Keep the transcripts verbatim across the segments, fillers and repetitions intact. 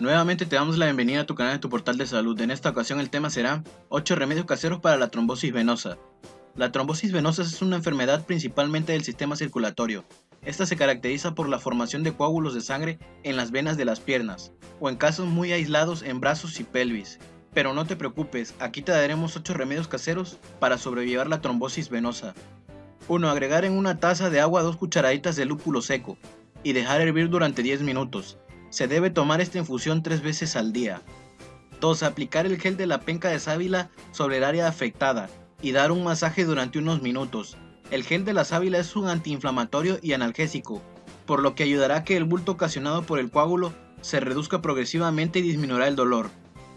Nuevamente te damos la bienvenida a tu canal de tu portal de salud. En esta ocasión el tema será ocho remedios caseros para la trombosis venosa. La trombosis venosa es una enfermedad principalmente del sistema circulatorio. Esta se caracteriza por la formación de coágulos de sangre en las venas de las piernas, o en casos muy aislados en brazos y pelvis. Pero no te preocupes, aquí te daremos ocho remedios caseros para sobrellevar la trombosis venosa. uno. Agregar en una taza de agua dos cucharaditas de lúpulo seco y dejar hervir durante diez minutos. Se debe tomar esta infusión tres veces al día. dos. Aplicar el gel de la penca de sábila sobre el área afectada y dar un masaje durante unos minutos. El gel de la sábila es un antiinflamatorio y analgésico, por lo que ayudará a que el bulto ocasionado por el coágulo se reduzca progresivamente y disminuirá el dolor.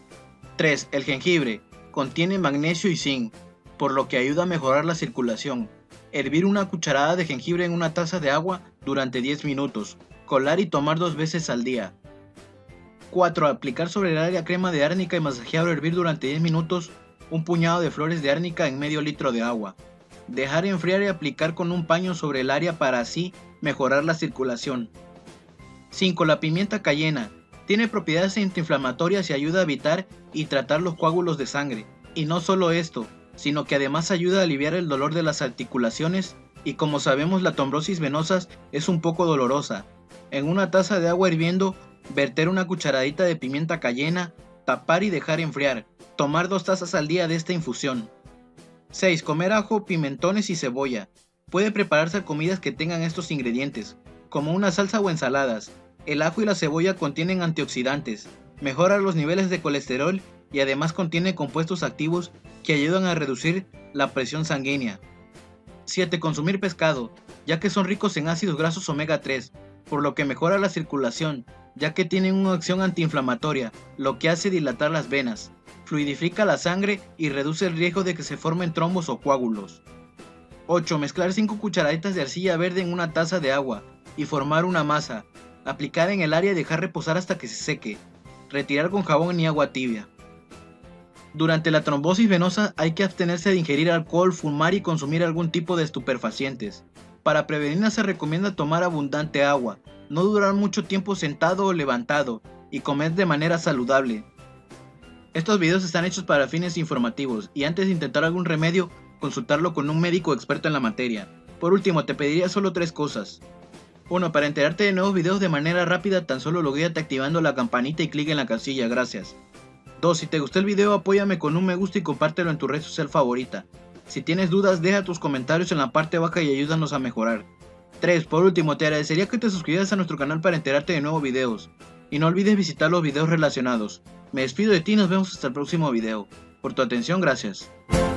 tres. El jengibre contiene magnesio y zinc, por lo que ayuda a mejorar la circulación. Hervir una cucharada de jengibre en una taza de agua durante diez minutos. Colar y tomar dos veces al día. cuatro. Aplicar sobre el área crema de árnica y masajear o hervir durante diez minutos un puñado de flores de árnica en medio litro de agua. Dejar enfriar y aplicar con un paño sobre el área para así mejorar la circulación. cinco. La pimienta cayena tiene propiedades antiinflamatorias y ayuda a evitar y tratar los coágulos de sangre. Y no solo esto, sino que además ayuda a aliviar el dolor de las articulaciones y, como sabemos, la trombosis venosa es un poco dolorosa. En una taza de agua hirviendo, verter una cucharadita de pimienta cayena, tapar y dejar enfriar. Tomar dos tazas al día de esta infusión. seis. Comer ajo, pimentones y cebolla. Puede prepararse comidas que tengan estos ingredientes, como una salsa o ensaladas. El ajo y la cebolla contienen antioxidantes, mejoran los niveles de colesterol y además contiene compuestos activos que ayudan a reducir la presión sanguínea. siete. Consumir pescado, ya que son ricos en ácidos grasos omega tres, por lo que mejora la circulación, ya que tienen una acción antiinflamatoria, lo que hace dilatar las venas, fluidifica la sangre y reduce el riesgo de que se formen trombos o coágulos. ocho. Mezclar cinco cucharaditas de arcilla verde en una taza de agua y formar una masa. Aplicar en el área y dejar reposar hasta que se seque. Retirar con jabón y agua tibia. Durante la trombosis venosa hay que abstenerse de ingerir alcohol, fumar y consumir algún tipo de estupefacientes. Para prevenirla se recomienda tomar abundante agua, no durar mucho tiempo sentado o levantado y comer de manera saludable. Estos videos están hechos para fines informativos y antes de intentar algún remedio, consultarlo con un médico experto en la materia. Por último, te pediría solo tres cosas. uno. Para enterarte de nuevos videos de manera rápida, tan solo loguéate activando la campanita y clic en la casilla, gracias. dos. Si te gustó el video, apóyame con un me gusta y compártelo en tu red social favorita. Si tienes dudas, deja tus comentarios en la parte baja y ayúdanos a mejorar. tres. Por último, te agradecería que te suscribieras a nuestro canal para enterarte de nuevos videos. Y no olvides visitar los videos relacionados. Me despido de ti y nos vemos hasta el próximo video. Por tu atención, gracias.